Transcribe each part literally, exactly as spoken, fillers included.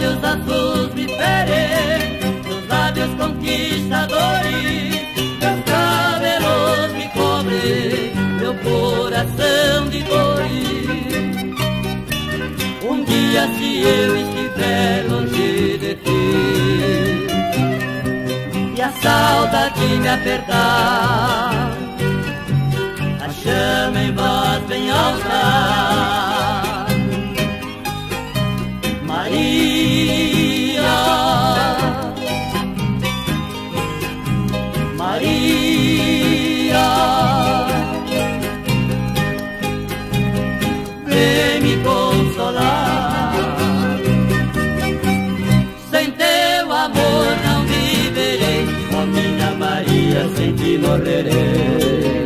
olhos azuis me ferem, teus lábios conquistadores, teus cabelos me cobrem, meu coração de dores. Um dia se eu estiver longe de ti e a saudade me apertar, a chama em voz bem alta, Maria, Maria, vem me consolar. Sem teu amor não viverei, ó minha Maria, sem ti morrerei.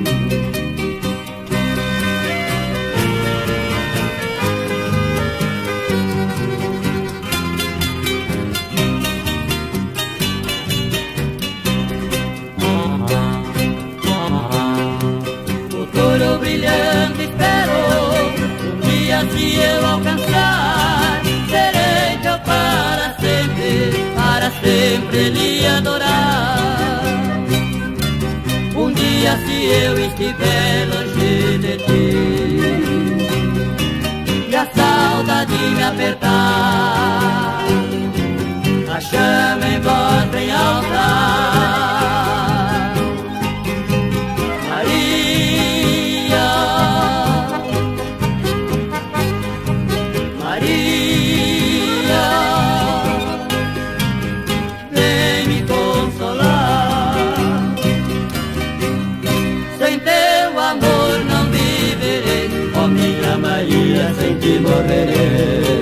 Brilhante espero, um dia se eu alcançar, serei teu para sempre, para sempre lhe adorar. Um dia se eu estiver longe de ti e a saudade me apertar, a chama em voz bem alta, sem ti morrerei.